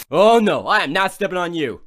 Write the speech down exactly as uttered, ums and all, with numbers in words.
Oh no, I am not stepping on you.